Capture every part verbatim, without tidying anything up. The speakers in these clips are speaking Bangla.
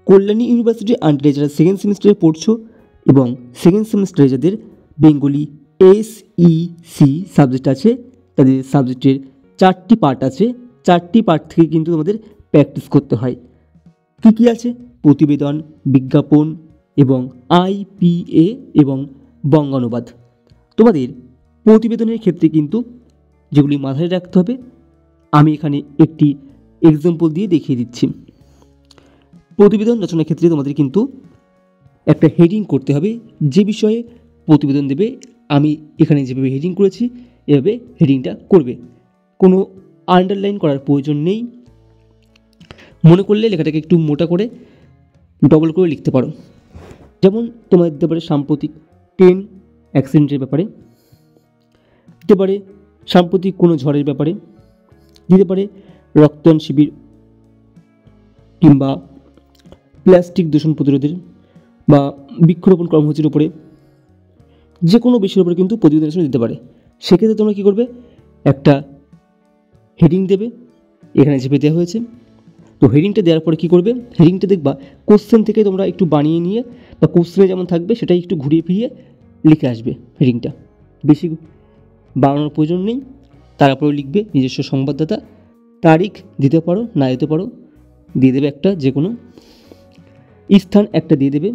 কল্যাণী ইউনিভার্সিটি আন্ডারে যারা সেকেন্ড সেমিস্টারে পড়ছো এবং সেকেন্ড সেমিস্টারে যাদের Bengali S E C subject আছে, তাদের সাবজেক্টের চারটি পার্ট আছে, চারটি পার্ট থেকে কিন্তু তোমাদের প্র্যাকটিস করতে হয়। কী কী আছে? প্রতিবেদন, বিজ্ঞাপন এবং আইপিএ এবং বঙ্গানুবাদ। তোমাদের প্রতিবেদনের ক্ষেত্রে কিন্তু যেগুলি মাথায় রাখতে হবে, আমি এখানে একটি এক্সাম্পল দিয়ে দেখিয়ে দিচ্ছি। প্রতিবেদন রচনার ক্ষেত্রে তোমাদের কিন্তু একটা হেডিং করতে হবে, যে বিষয়ে প্রতিবেদন দেবে আমি এখানে যেভাবে হেডিং করেছি এভাবে হেডিংটা করবে। কোনো আন্ডারলাইন করার প্রয়োজন নেই। মনে করলে লেখাটাকে একটু মোটা করে ডবল করে লিখতে পারো। যেমন তোমাদের দিতে পারে সাম্প্রতিক ট্রেন অ্যাক্সিডেন্টের ব্যাপারে, দিতে পারে সাম্প্রতিক কোনো ঝড়ের ব্যাপারে, দিতে পারে রক্তদান শিবির কিংবা প্লাস্টিক দূষণ প্রতিরোধের বা বৃক্ষরোপণ কর্মসূচির উপরে, যে কোনো বিষয়ের উপরে কিন্তু প্রতিবেদন হিসেবে দিতে পারে। সেক্ষেত্রে তোমরা কী করবে, একটা হেডিং দেবে, এখানে চেপে দেওয়া হয়েছে। তো হেডিংটা দেওয়ার পরে কী করবে, হেডিংটা দেখবা কোশ্চেন থেকে তোমরা একটু বানিয়ে নিয়ে বা কোশ্চেনে যেমন থাকবে সেটাই একটু ঘুরিয়ে ফিরিয়ে লিখে আসবে। হেডিংটা বেশি বানানোর প্রয়োজন নেই। তারপরে লিখবে নিজস্ব সংবাদদাতা, তারিখ দিতে পারো, না দিতে পারো, দিয়ে দেবে একটা যে কোনো স্থান একটা দিয়ে দেবে,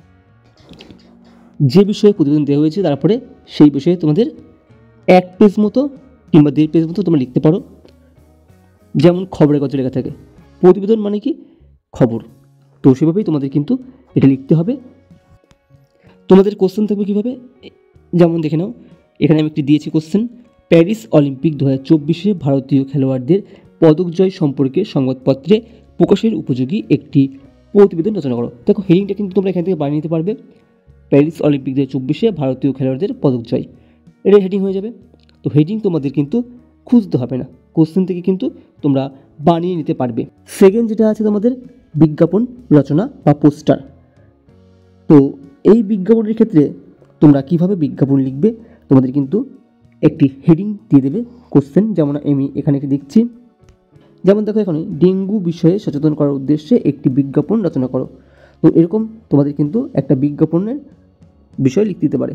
যে বিষয়ে প্রতিবেদন দেওয়া হয়েছে তারপরে সেই বিষয়ে তোমাদের এক পেজ মতো কিংবা দেড় পেজ মতো তোমরা লিখতে পারো। যেমন খবরের কাগজে লেখা থাকে, প্রতিবেদন মানে কি খবর, তো সেভাবেই তোমাদের কিন্তু এটা লিখতে হবে। তোমাদের কোশ্চেন থাকবে কীভাবে, যেমন দেখে নাও এখানে আমি একটি দিয়েছি কোশ্চেন, প্যারিস অলিম্পিক দু হাজার চব্বিশে ভারতীয় খেলোয়াড়দের পদক জয় সম্পর্কে সংবাদপত্রে প্রকাশের উপযোগী একটি প্রতিবেদন রচনা করো। দেখো হেডিংটা কিন্তু তোমরা এখান থেকে বানিয়ে নিতে পারবে, প্যারিস অলিম্পিক দু হাজার চব্বিশে ভারতীয় খেলোয়াড়দের পদক জয়, এটা হেডিং হয়ে যাবে। তো হেডিং তোমাদের কিন্তু খুঁজতে হবে না, কোশ্চেন থেকে কিন্তু তোমরা বানিয়ে নিতে পারবে। সেকেন্ড যেটা আছে তোমাদের বিজ্ঞাপন রচনা বা পোস্টার। তো এই বিজ্ঞাপনের ক্ষেত্রে তোমরা কিভাবে বিজ্ঞাপন লিখবে, তোমাদের কিন্তু একটি হেডিং দিয়ে দেবে কোশ্চেন, যেমন আমি এখানে একটি দেখছি, যেমন দেখো এখানে ডেঙ্গু বিষয়ে সচেতন করার উদ্দেশ্যে একটি বিজ্ঞাপন রচনা করো। তো এরকম তোমাদের কিন্তু একটা বিজ্ঞাপনের বিষয় লিখতে দিতে পারে।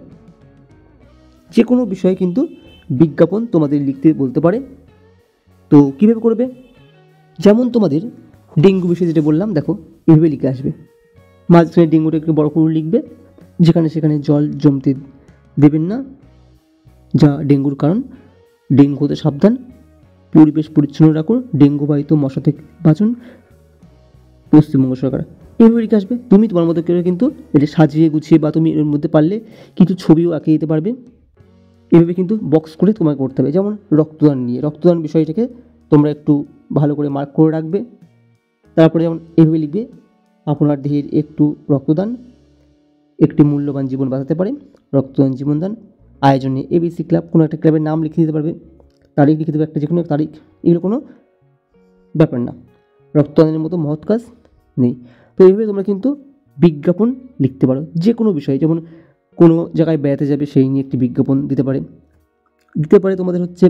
যে কোনো বিষয়ে কিন্তু বিজ্ঞাপন তোমাদের লিখতে বলতে পারে। তো কীভাবে করবে, যেমন তোমাদের ডেঙ্গু বিষয়ে যেটা বললাম, দেখো এইভাবে লিখে আসবে, মাঝখানে ডেঙ্গুটা একটু বড় করে লিখবে, যেখানে সেখানে জল জমতে দেবেন না, যা ডেঙ্গুর কারণ, ডেঙ্গু হতে সাবধান, পরিবেশ পরিচ্ছন্ন রাখুন, ডেঙ্গু বাহিত মশা থেকে বাঁচুন, পশ্চিমবঙ্গ সরকার, এইভাবে লিখে আসবে। তুমি তোমার মতো করে কিন্তু এটা সাজিয়ে গুছিয়ে বা তুমি এর মধ্যে পারলে কিছু ছবিও আঁকিয়ে দিতে পারবে। এভাবে কিন্তু বক্স করে তোমাকে করতে হবে। যেমন রক্তদান নিয়ে, রক্তদান বিষয়টাকে তোমরা একটু ভালো করে মার্ক করে রাখবে। তারপরে যেমন এভাবে লিখবে, আপনার দেহের একটু রক্তদান একটি মূল্যবান জীবন বাঁচাতে পারে, রক্তদান জীবনদান আয়োজনে এবিসি ক্লাব, কোনো একটা ক্লাবের নাম লিখে দিতে পারবে, তারিখ লিখে দেবে একটা, যে কোনো তারিখ, এগুলো কোনো ব্যাপার না, রক্তদানের মতো মহৎ কাজ নেই। তো এইভাবে তোমরা কিন্তু বিজ্ঞাপন লিখতে পারো যে কোনো বিষয়ে। যেমন কোনো জায়গায় বেড়াতে যাবে সেই নিয়ে একটি বিজ্ঞাপন দিতে পারে, দিতে পারে তোমাদের হচ্ছে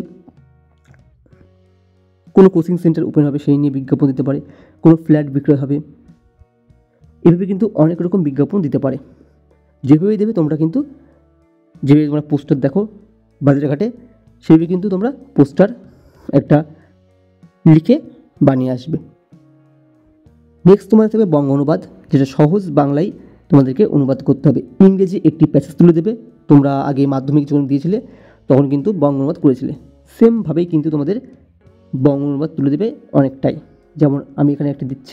কোনো কোচিং সেন্টার ওপেন হবে সেই নিয়ে বিজ্ঞাপন দিতে পারে, কোনো ফ্ল্যাট বিক্রয় হবে, এভাবে কিন্তু অনেক রকম বিজ্ঞাপন দিতে পারে। যেভাবেই দেবে তোমরা কিন্তু, যেভাবে তোমরা পোস্টার দেখো বাজারে ঘাটে, সেভাবে কিন্তু তোমরা পোস্টার একটা লিখে বানিয়ে আসবে। নেক্সট তোমাদের থাকবে বঙ্গ অনুবাদ, যেটা সহজ বাংলায় তোমাদেরকে অনুবাদ করতে হবে। ইংরেজি একটি প্যাসেজ তুলে দেবে, তোমরা আগে মাধ্যমিক যখন দিয়েছিলে তখন কিন্তু বঙ্গ অনুবাদ করেছিলে, সেমভাবেই কিন্তু তোমাদের বঙ্গ অনুবাদ তুলে দেবে অনেকটাই। যেমন আমি এখানে একটা দিচ্ছি,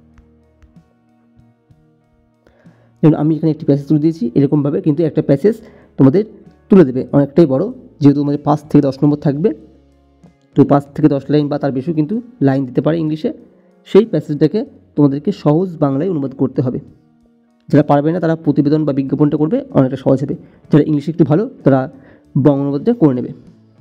যেমন আমি এখানে একটি প্যাসেজ তুলে দিয়েছি, এরকমভাবে কিন্তু একটা প্যাসেজ তোমাদের তুলে দেবে অনেকটাই বড়, যেহেতু তোমাদের পাঁচ থেকে দশ নম্বর থাকবে। তো পাঁচ থেকে দশ লাইন বা তার বেশিও কিন্তু লাইন দিতে পারে ইংলিশে, সেই প্যাসেজটাকে তোমাদেরকে সহজ বাংলায় অনুবাদ করতে হবে। যারা পারবে না তারা প্রতিবেদন বা বিজ্ঞাপনটা করবে, অনেকটা সহজ হবে। যারা ইংলিশে একটু ভালো তারা বঙ্গ অনুবাদটা করে নেবে।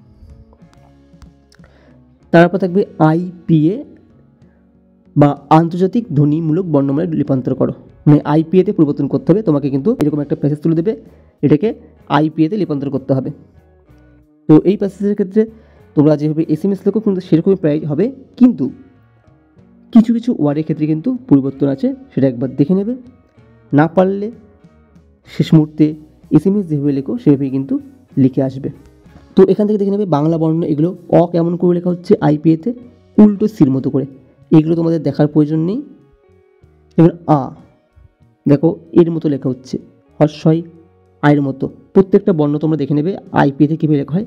তারপর থাকবে আইপিএ বা আন্তর্জাতিক ধ্বনিমূলক বর্ণমালায় লিপান্তর করো, মানে আইপিএতে পরিবর্তন করতে হবে তোমাকে, কিন্তু এরকম একটা প্যাসেজ তুলে দেবে, এটাকে আইপিএতে লিপান্তর করতে হবে। তো এই প্যাসেজের ক্ষেত্রে তোমরা যেভাবে এস এম এস লেখো কিন্তু সেরকমই প্রায় হবে, কিন্তু কিছু কিছু ওয়ার্ডের ক্ষেত্রে কিন্তু পরিবর্তন আছে, সেটা একবার দেখে নেবে। না পারলে শেষ মুহূর্তে এসএমএস যেভাবে লেখো সেভাবেই কিন্তু লিখে আসবে। তো এখান থেকে দেখে নেবে বাংলা বর্ণ এগুলো অ কেমন করে লেখা হচ্ছে আইপিএতে, উল্টো সির মতো করে, এগুলো তোমাদের দেখার প্রয়োজন নেই। এবার আ দেখো এর মতো লেখা হচ্ছে, হর্ষই আয়ের মতো, প্রত্যেকটা বর্ণ তোমরা দেখে নেবে আইপিএতে কীভাবে লেখা হয়।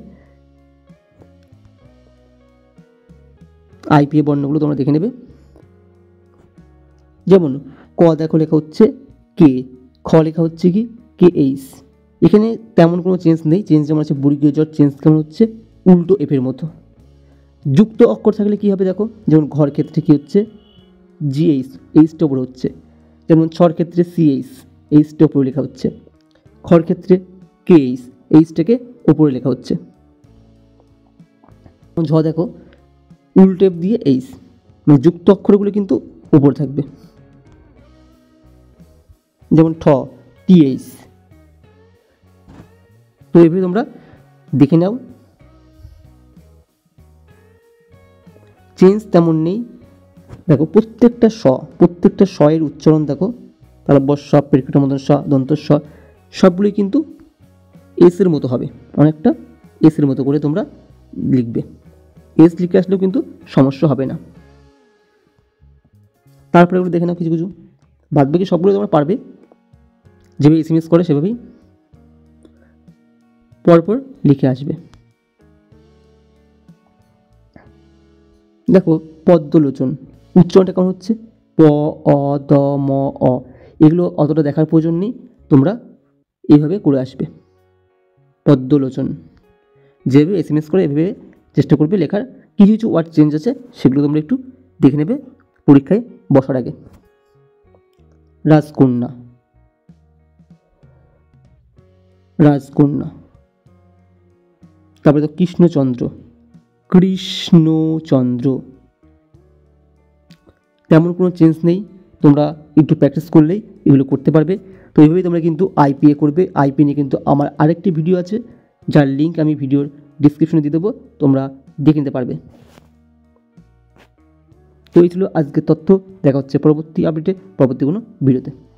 আইপিএ বর্ণগুলো তোমরা দেখে নেবে। যেমন ক দেখো লেখা হচ্ছে কে, খ লেখা হচ্ছে কি কে এইচ। এখানে তেমন কোনো চেঞ্জ নেই, চেঞ্জ যেমন আছে বর্গীয় জ, চেঞ্জ কেমন হচ্ছে উল্টো এফের মতো। যুক্ত অক্ষর থাকলে কী হবে দেখো, যেমন ঘর ক্ষেত্রে কী হচ্ছে জিএইচ, এইচটা ওপরে হচ্ছে। যেমন ছর ক্ষেত্রে সিএইচ, এইচটা ওপরে লেখা হচ্ছে। খর ক্ষেত্রে কে এইচ, এইচটাকে ওপরে লেখা হচ্ছে। ঝ দেখো উল্টো এফ দিয়ে এইচ, মানে যুক্ত অক্ষরগুলো কিন্তু উপরে থাকবে। যেমন ঠ টিএইচ। তো এভাবে তোমরা দেখে নাও, চেঞ্জ তেমন নেই। দেখো প্রত্যেকটা স, প্রত্যেকটা স এর উচ্চারণ দেখো, তারপর স, পেরকেটের মতন স, দন্ত স, সবগুলোই কিন্তু এসের মতো হবে, অনেকটা এসের মতো করে তোমরা লিখবে। এস লিখে আসলেও কিন্তু সমস্যা হবে না। তারপরে এগুলো দেখে নাও কিছু কিছু, বাদ বাকি সবগুলো তোমরা পারবে, যেভাবে এসএমএস করে সেভাবেই পরপর লিখে আসবে। দেখো পদ্মলোচন, উচ্চারণটা কেমন হচ্ছে প অ দ ম অ, এগুলো অতটা দেখার প্রয়োজন নেই, তোমরা এইভাবে করে আসবে। পদ্মলোচন যেভাবে এসএমএস করে এভাবে চেষ্টা করবে লেখার। কিছু কিছু ওয়ার্ড চেঞ্জ আছে, সেগুলো তোমরা একটু দেখে নেবে পরীক্ষায় বসার আগে। রাজকন্যা, রাজকন্যা। তারপরে তো কৃষ্ণচন্দ্র, কৃষ্ণচন্দ্র, তেমন কোনো চেঞ্জ নেই, তোমরা একটু প্র্যাকটিস করলেই এগুলো করতে পারবে। তো এইভাবেই তোমরা কিন্তু আইপিএ করবে। আইপিএ নিয়ে কিন্তু আমার আরেকটি ভিডিও আছে, যার লিঙ্ক আমি ভিডিওর ডিসক্রিপশনে দিয়ে দেবো, তোমরা দেখে নিতে পারবে। তো এই ছিল আজকের তথ্য, দেখা হচ্ছে পরবর্তী আপডেটে, পরবর্তী কোনো ভিডিওতে।